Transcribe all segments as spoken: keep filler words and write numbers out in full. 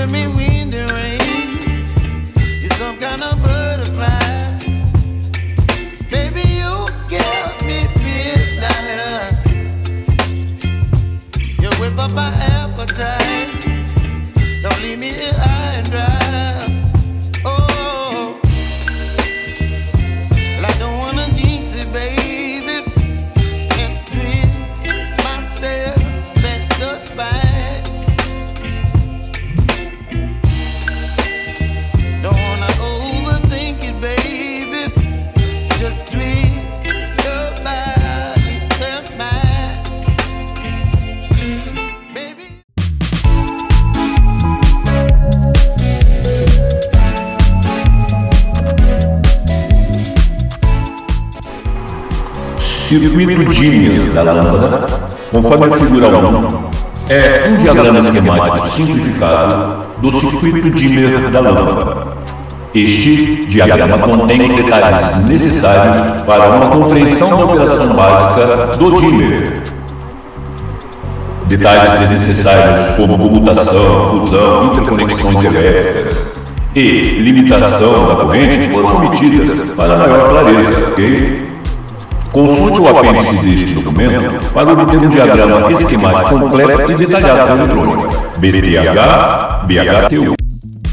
giving me wind and rain. You're some kind of butterfly. Baby, you give me midnight. You whip up my appetite. Don't leave me here high and dry. Oh, well, I don't wanna jinx it, baby, and twist myself at the spine. Don't wanna overthink it, baby. It's just twist your body and mine, baby. Circuito Dimmer da lâmpada, conforme a figura um, é um diagrama esquemático simplificado do circuito Dimmer da lâmpada. Este diagrama contém os detalhes necessários para uma compreensão da operação básica do dimmer. Detalhes desnecessários como comutação, fusão, interconexões elétricas e limitação da corrente foram omitidas para maior clareza, ok? Consulte o apêndice deste documento para obter um diagrama esquemático completo e detalhado da eletrônica B T H B H T U.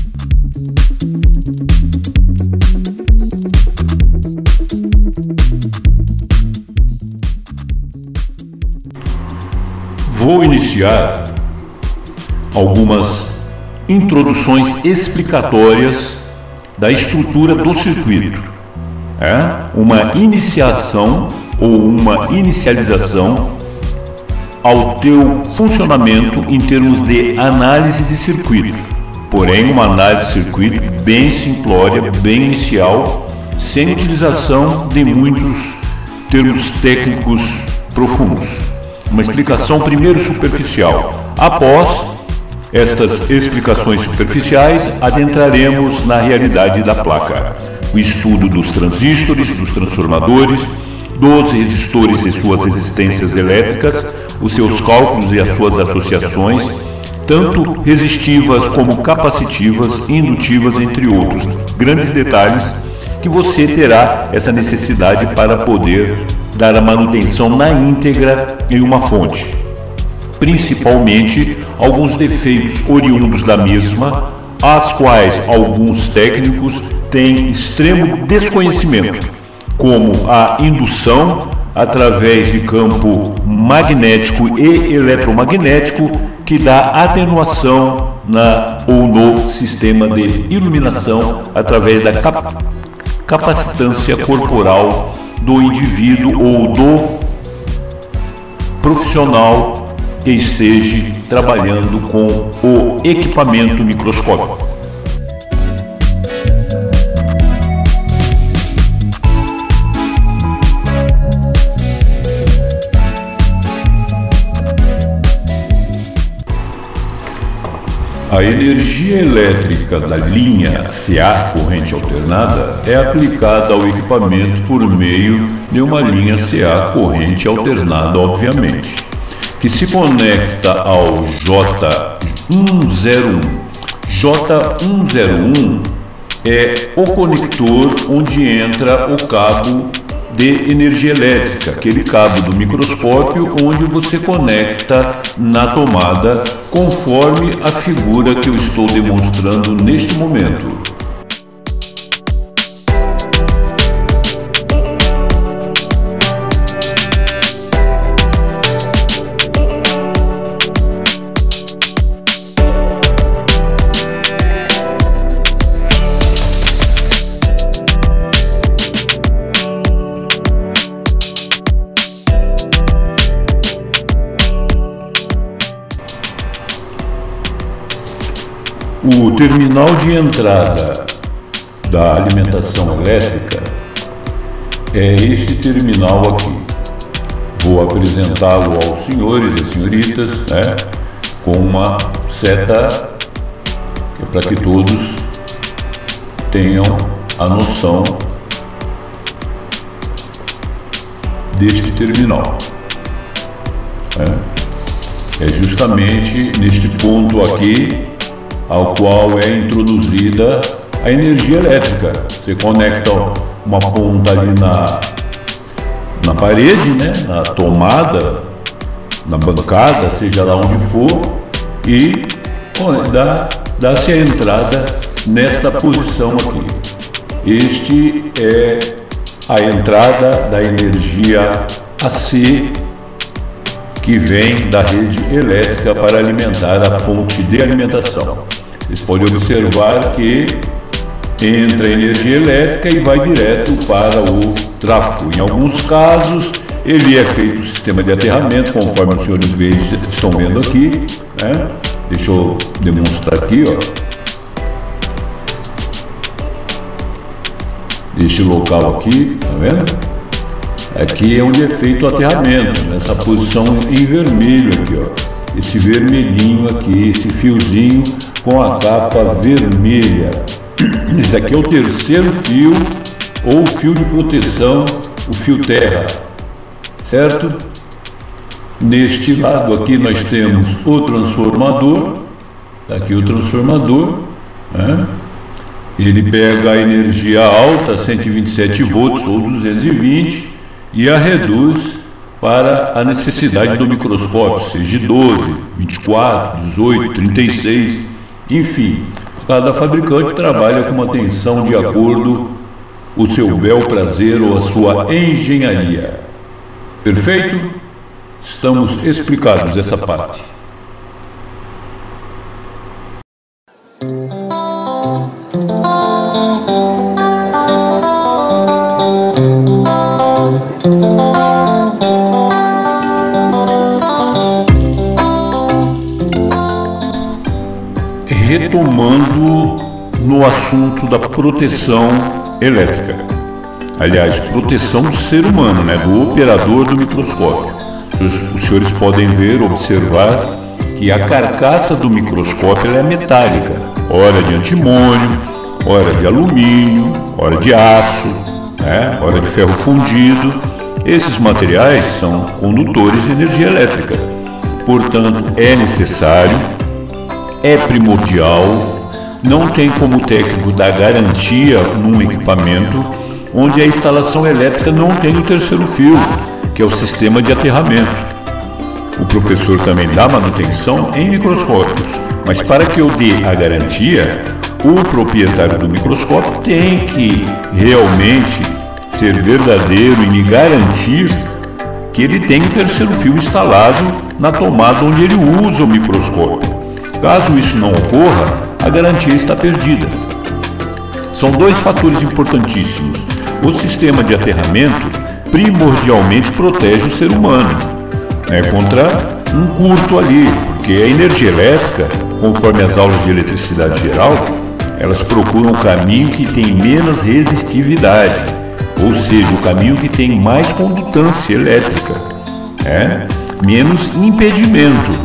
Vou iniciar algumas introduções explicatórias da estrutura do circuito. É uma iniciação ou uma inicialização ao teu funcionamento em termos de análise de circuito. Porém, uma análise de circuito bem simplória, bem inicial, sem utilização de muitos termos técnicos profundos. Uma explicação primeiro superficial. Após estas explicações superficiais, adentraremos na realidade da placa. O estudo dos transistores, dos transformadores, dos resistores e suas resistências elétricas, os seus cálculos e as suas associações, tanto resistivas como capacitivas, indutivas, entre outros grandes detalhes que você terá essa necessidade para poder dar a manutenção na íntegra em uma fonte. Principalmente alguns defeitos oriundos da mesma, as quais alguns técnicos têm extremo desconhecimento, como a indução através de campo magnético e eletromagnético, que dá atenuação na ou no sistema de iluminação através da cap capacitância corporal do indivíduo ou do profissional que esteja trabalhando com o equipamento microscópico. A energia elétrica da linha C A, corrente alternada, é aplicada ao equipamento por meio de uma linha C A, corrente alternada, obviamente, que se conecta ao J um zero um. J um zero um é o conector onde entra o cabo de energia elétrica, aquele cabo do microscópio onde você conecta na tomada, conforme a figura que eu estou demonstrando neste momento. O terminal de entrada da alimentação elétrica é este terminal aqui. Vou apresentá-lo aos senhores e senhoritas, né, com uma seta que é para que todos tenham a noção deste terminal. É, é justamente neste ponto aqui ao qual é introduzida a energia elétrica. Você conecta uma ponta ali na, na parede, né, na tomada, na bancada, seja lá onde for, e dá, dá-se a entrada nesta posição aqui. Este é a entrada da energia A C que vem da rede elétrica para alimentar a fonte de alimentação. Vocês podem observar que entra a energia elétrica e vai direto para o trafo. Em alguns casos, ele é feito o sistema de aterramento, conforme os senhores estão vendo aqui, né? Deixa eu demonstrar aqui, ó. Este local aqui, tá vendo? Aqui é onde é feito o aterramento, nessa posição em vermelho aqui, ó. Esse vermelhinho aqui, esse fiozinho com a capa vermelha. Esse daqui é o terceiro fio, ou fio de proteção, o fio terra, certo? Neste lado aqui nós temos o transformador, tá aqui o transformador, né? Ele pega a energia alta, cento e vinte e sete volts ou duzentos e vinte, e a reduz para a necessidade do microscópio, seja de doze, vinte e quatro, dezoito, trinta e seis, enfim. Cada fabricante trabalha com uma tensão de acordo com o seu bel prazer ou a sua engenharia. Perfeito? Estamos explicados essa parte. Retomando no assunto da proteção elétrica, aliás, proteção do ser humano, né, do operador do microscópio. Os senhores podem ver, observar que a carcaça do microscópio ela é metálica, ora de antimônio, ora de alumínio, ora de aço, né, ora de ferro fundido. Esses materiais são condutores de energia elétrica, portanto é necessário, é primordial, não tem como técnico dar garantia num equipamento onde a instalação elétrica não tem o terceiro fio, que é o sistema de aterramento. O professor também dá manutenção em microscópios, mas para que eu dê a garantia, o proprietário do microscópio tem que realmente ser verdadeiro e me garantir que ele tem o terceiro fio instalado na tomada onde ele usa o microscópio. Caso isso não ocorra, a garantia está perdida. São dois fatores importantíssimos. O sistema de aterramento primordialmente protege o ser humano, né, contra um curto ali, porque a energia elétrica, conforme as aulas de eletricidade geral, elas procuram o caminho que tem menos resistividade, ou seja, o caminho que tem mais condutância elétrica, né, menos impedimento.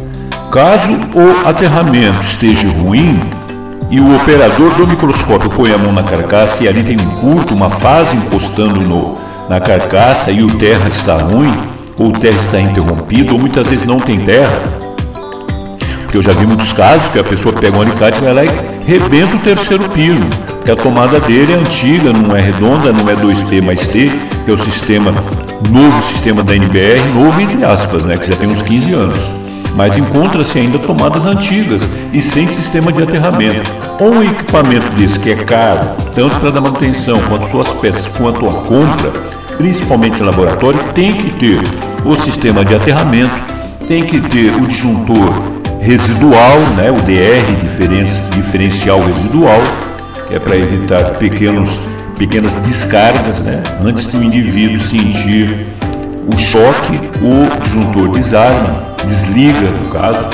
Caso o aterramento esteja ruim e o operador do microscópio põe a mão na carcaça e ali tem um curto, uma fase encostando no, na carcaça e o terra está ruim, ou o terra está interrompido, ou muitas vezes não tem terra, porque eu já vi muitos casos que a pessoa pega um alicate e vai lá e rebenta o terceiro pino, que a tomada dele é antiga, não é redonda, não é dois T mais T, que é o sistema, novo sistema da N B R, novo entre aspas, né, que já tem uns quinze anos. Mas encontra-se ainda tomadas antigas e sem sistema de aterramento. Um equipamento desse que é caro, tanto para dar manutenção quanto suas peças, quanto a compra, principalmente em laboratório, tem que ter o sistema de aterramento, tem que ter o disjuntor residual, né, o D R, diferencial residual, que é para evitar pequenos, pequenas descargas, né, antes do indivíduo sentir o choque, o disjuntor desarma, desliga no caso.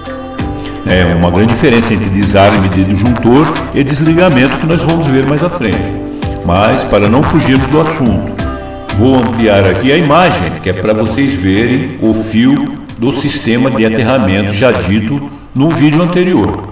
É uma grande diferença entre desarme de disjuntor e desligamento que nós vamos ver mais à frente. Mas para não fugirmos do assunto, vou ampliar aqui a imagem, que é para vocês verem o fio do sistema de aterramento já dito no vídeo anterior.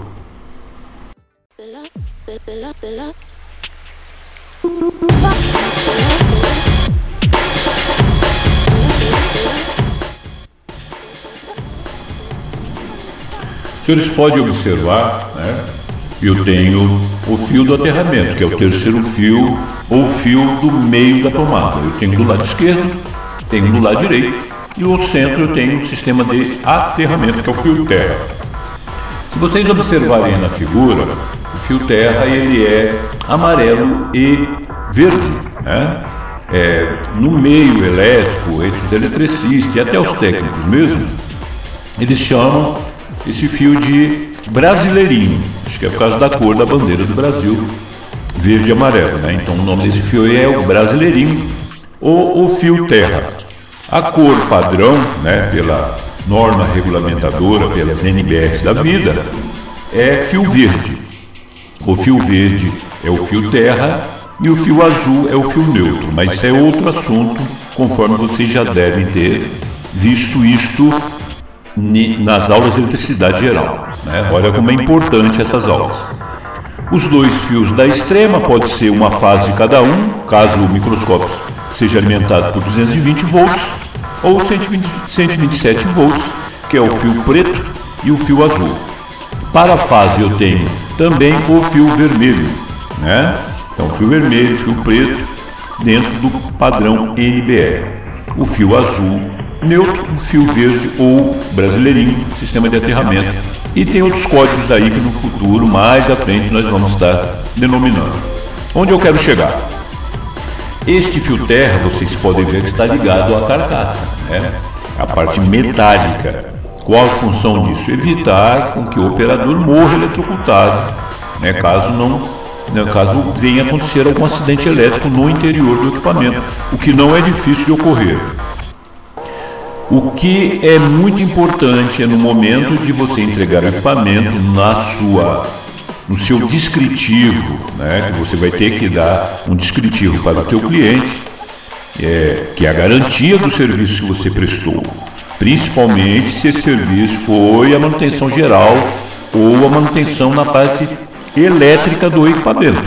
Os senhores podem observar, né? Eu tenho o fio do aterramento, que é o terceiro fio ou fio do meio da tomada. Eu tenho do lado esquerdo, tenho do lado direito e no centro eu tenho um sistema de aterramento, que é o fio terra. Se vocês observarem na figura, o fio terra ele é amarelo e verde, né? É, no meio elétrico, entre os eletricistas e até os técnicos mesmo, eles chamam esse fio de brasileirinho, acho que é por causa da cor da bandeira do Brasil, verde e amarelo, né? Então o nome desse fio é o brasileirinho ou o fio terra. A cor padrão, né, pela norma regulamentadora, pelas N B Rs da vida, é fio verde. O fio verde é o fio terra e o fio azul é o fio neutro, mas isso é outro assunto, conforme vocês já devem ter visto isto nas aulas de eletricidade geral, né? Olha como é importante essas aulas. Os dois fios da extrema pode ser uma fase de cada um, caso o microscópio seja alimentado por duzentos e vinte volts ou cento e vinte e sete volts, que é o fio preto e o fio azul. Para a fase eu tenho também o fio vermelho, né? Então, fio vermelho, fio preto, dentro do padrão N B R. O fio azul neutro, o fio verde ou brasileirinho, sistema de aterramento. E tem outros códigos aí que no futuro, mais à frente, nós vamos estar denominando. Onde eu quero chegar? Este fio terra, vocês podem ver que está ligado à carcaça, né? A parte metálica. Qual a função disso? Evitar com que o operador morra eletrocutado, né? Caso não... caso venha acontecer algum acidente elétrico no interior do equipamento, o que não é difícil de ocorrer. O que é muito importante é no momento de você entregar o equipamento na sua, no seu descritivo, né, que você vai ter que dar um descritivo para o teu cliente, é, que é a garantia do serviço que você prestou, principalmente se esse serviço foi a manutenção geral ou a manutenção na parte elétrica do equipamento.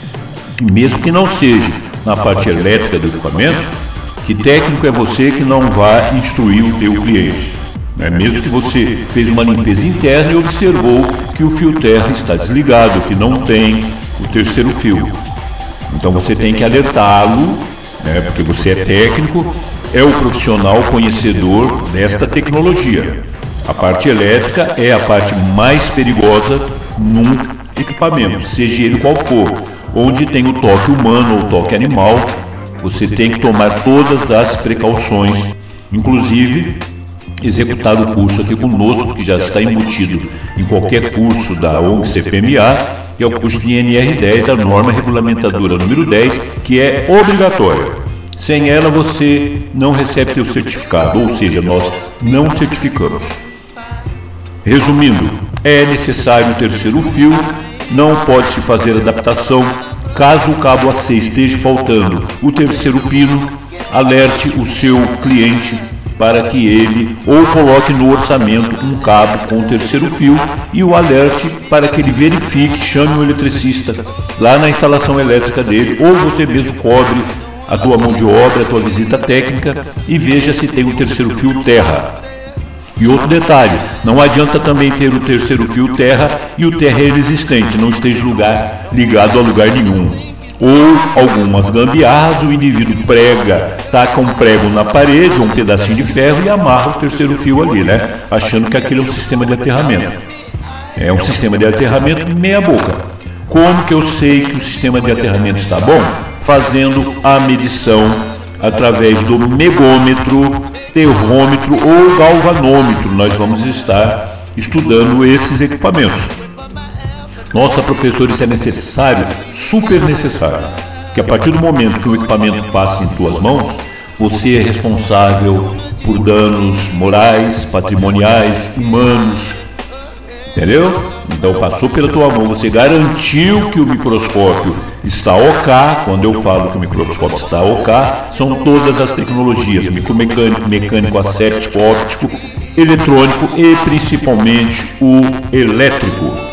Mesmo que não seja na parte elétrica do equipamento, que técnico é você que não vai instruir o teu cliente, né? Mesmo que você fez uma limpeza interna e observou que o fio terra está desligado, que não tem o terceiro fio. Então você tem que alertá-lo, né? Porque você é técnico, é o profissional conhecedor desta tecnologia. A parte elétrica é a parte mais perigosa num equipamento, seja ele qual for, onde tem o toque humano ou toque animal, você tem que tomar todas as precauções, inclusive executar o curso aqui conosco, que já está embutido em qualquer curso da O N G C P M A, que é o curso de N R dez, a norma regulamentadora número dez, que é obrigatória. Sem ela você não recebe seu certificado, ou seja, nós não certificamos. Resumindo, é necessário o terceiro fio, não pode se fazer adaptação. Caso o cabo A C esteja faltando o terceiro pino, alerte o seu cliente para que ele ou coloque no orçamento um cabo com o terceiro fio e o alerte para que ele verifique, chame o eletricista lá na instalação elétrica dele, ou você mesmo cobre a tua mão de obra, a tua visita técnica e veja se tem o terceiro fio terra. E outro detalhe, não adianta também ter o terceiro fio terra e o terra é inexistente, não esteja lugar, ligado a lugar nenhum. Ou algumas gambiarras, o indivíduo prega, taca um prego na parede, ou um pedacinho de ferro e amarra o terceiro fio ali, né? Achando que aquilo é um sistema de aterramento. É um sistema de aterramento meia boca. Como que eu sei que o sistema de aterramento está bom? Fazendo a medição através do megômetro, termômetro ou galvanômetro. Nós vamos estar estudando esses equipamentos. Nossa, professor, isso é necessário, super necessário, que a partir do momento que o equipamento passa em tuas mãos, você é responsável por danos morais, patrimoniais, humanos, entendeu? Então passou pela tua mão, você garantiu que o microscópio está OK. Quando eu falo que o microscópio está OK, são todas as tecnologias, micromecânico, mecânico, asséptico, óptico, eletrônico e principalmente o elétrico.